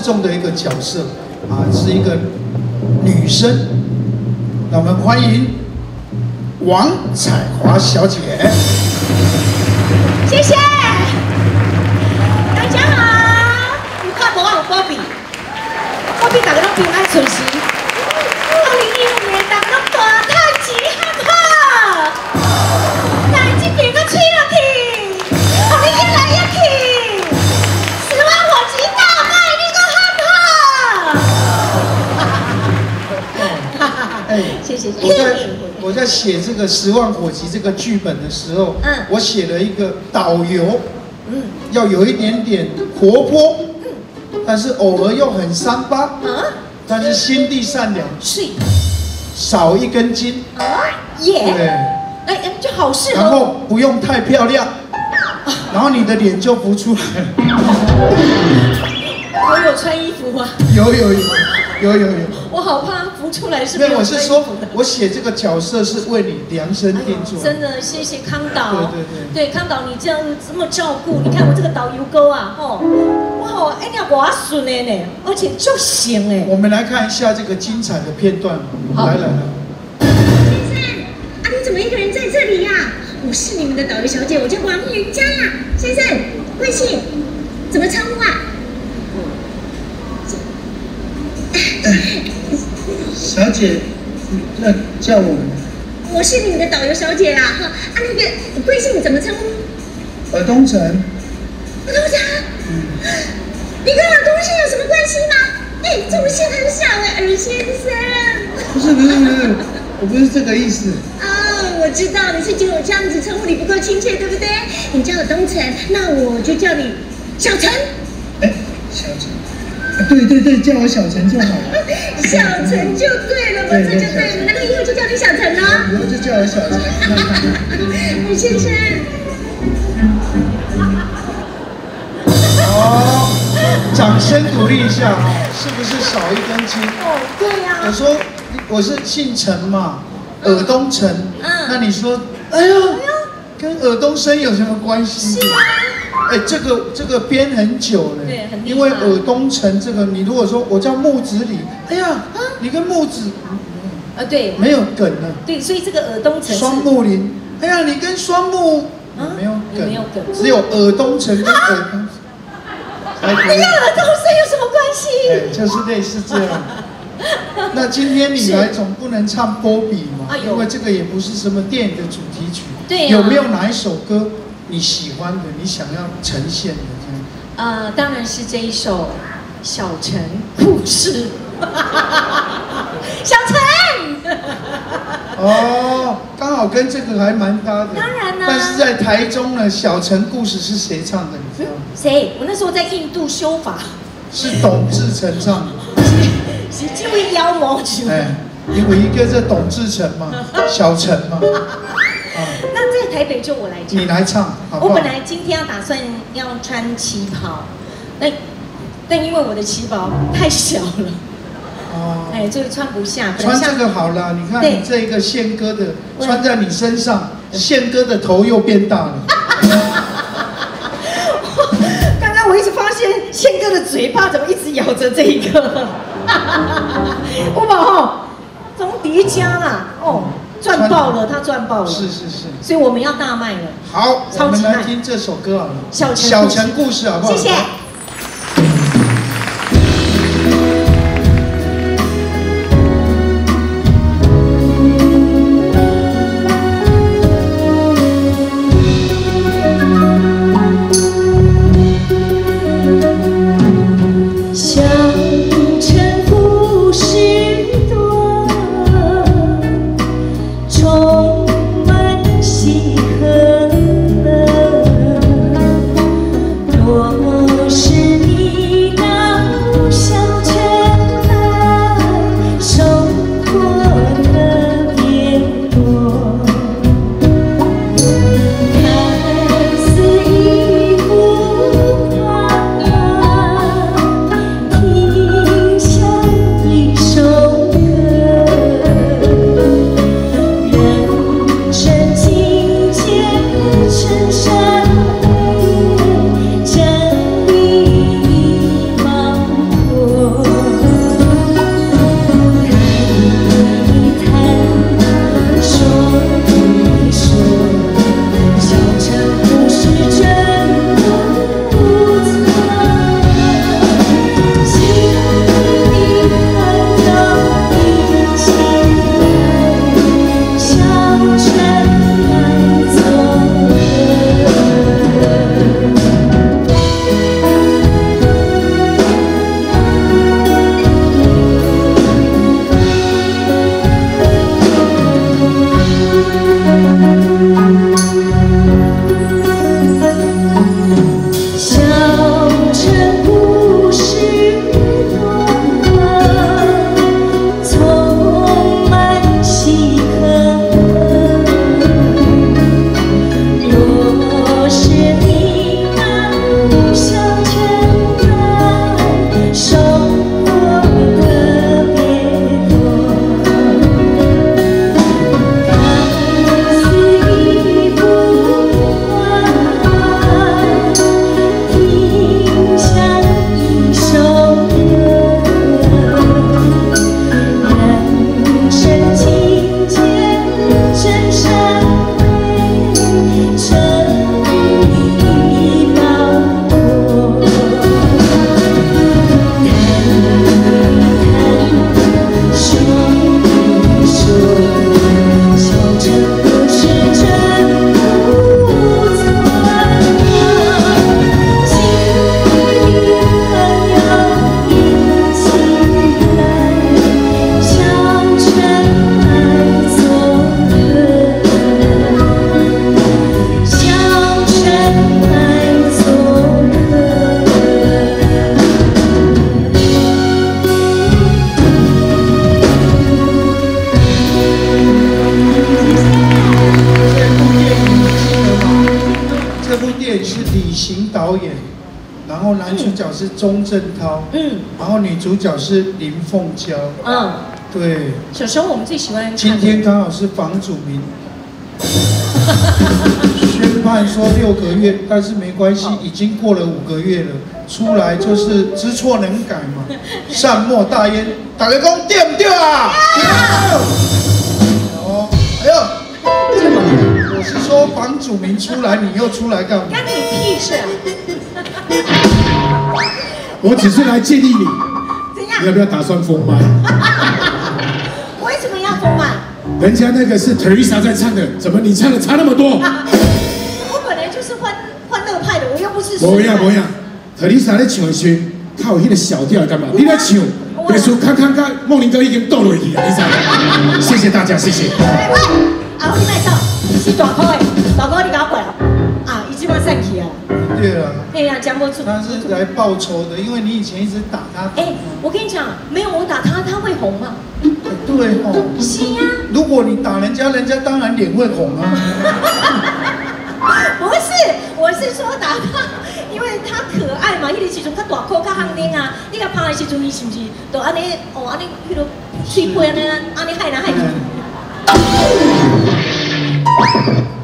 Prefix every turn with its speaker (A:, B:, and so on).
A: 重的一个角色啊，是一个女生。那我们欢迎王彩华小姐。
B: 谢谢，大家好。有看无我Bobby，大家都平安顺心。2015年大家都大赚钱，好不好？但这边个吹落去，让你越来越去，10万火急大卖，你个好不好？哎，谢谢。
A: 我在写这个《10万火急》这个剧本的时候，我写了一个导游，要有一点点活泼，但是偶尔又很三八，但是心地善良，是少一根筋，耶，对，哎，就好适合，然后不用太漂亮，然后你的脸就浮出来了。
B: 我有穿衣服吗？
A: 有。
B: 我好怕浮出来是。
A: 因为我是说，我写这个角色是为你量身定做。
B: 真的，谢谢康导。
A: 对，
B: 康导你这样这么照顾，你看我这个导游哥啊，吼，哇，哎呀，我顺的呢，而且就行哎。
A: 我们来看一下这个精彩的片段。来。
C: 先生，你怎么一个人在这里呀？我是你们的导游小姐，我叫王云佳呀。先生，贵姓？怎么称呼啊？
A: 小姐，那叫我。
C: 我是你们的导游小姐啦，哈那个贵姓怎么称呼？
A: 尔东城。
C: 尔东城？你跟尔东城有什么关系吗？哎，中线很小哎，尔先生。
A: 不是，我不是这个意思。
C: 哦，我知道你是觉得我这样子称呼你不够亲切，对不对？你叫尔东城，那我就叫你小陈。
A: 哎，小陈。对，叫我小陈就好了。
C: 小陈就对了嘛，这就对了。那以后就叫你小陈了。
A: 以后就叫我小陈。
C: 尔先生。
A: 好，掌声鼓励一下，是不是少一根筋？
C: 哦，对呀。
A: 我说我是姓陈嘛，尔东城。那你说，哎呀，跟尔东升有什么关系？是啊。哎，这个编很久了，对，很厉害。因为尔东城这个，你如果说我叫木子李，哎呀，你跟木子，
B: 对，
A: 没有梗了。
B: 对，所以这个尔东城。
A: 双木林，哎呀，你跟双木没有梗，只有尔东城跟尔东城。
B: 你跟尔东升有什么关系？
A: 哎，就是类似这样。那今天你来总不能唱波比嘛，因为这个也不是什么电影的主题曲。对。有没有哪一首歌？你喜欢的，你想要呈现的这样？
B: 当然是这一首《小城故事》。小城。
A: 哦，刚好跟这个还蛮搭的。
B: 当然啦。
A: 但是在台中呢，《小城故事》是谁唱的？你知道吗？
B: 谁？我那时候在印度修法。
A: 是董志成唱的。
B: 是这位妖魔去。
A: 哎，因为一个是董志成嘛，小城嘛。
B: 那在台北就我来唱，
A: 你来唱，好不好？
B: 我本来今天打算要穿旗袍，但因为我的旗袍太小了，哎，所以穿不下。
A: 穿这个好了，你看你这个宪哥的穿在你身上，宪哥的头又变大了。
B: 刚刚我一直发现宪哥的嘴巴怎么一直咬着这一个，我把从叠加啦，赚爆了，他赚爆了，
A: 是，
B: 所以我们要大卖了。
A: 好，我们来听这首歌好了，《
B: 小
A: 城故事》好不好？
B: 谢谢。
C: 多
A: 男主角是钟镇涛，然后女主角是林凤娇，对。
B: 小时候我们最喜欢。
A: 今天刚好是房祖名宣判说6个月，但是没关系，已经过了5个月了，出来就是知错能改嘛，善莫大焉。大家讲对不对啊？哦，哎呦，我是说房祖名出来，你又出来干嘛？
B: 干你屁事啊！
D: 我只是来建议你，
B: 你
D: 要不要打算封麦？
B: 为什么要封麦？
D: 人家那个是 Teresa 在唱的，怎么你唱的差那么多？
B: 我本来就是欢乐派的，我又不是。
D: 不一样，Teresa 在唱的时，他有那个小调干嘛？你在唱，别说看，梦玲哥已经斗落去了，你知道吗？谢谢大家，谢谢。
B: 喂，啊，你卖走，是大哥的，大哥你搞过了，啊，已经要散去啊。
A: 对了。
B: 哎呀，讲不出。
A: 他是来报仇的，因为你以前一直打他。
B: 哎，我跟你讲，没有我打他，他会红吗？
A: 对哦。
B: 是呀。
A: 如果你打人家，人家当然脸会红啊。
B: 不是，我是说打他，因为他可爱嘛。迄个时阵他大口较憨丁啊，你甲拍的时阵，伊是不是都安尼？哦，安尼迄个嘴皮安尼害人害己。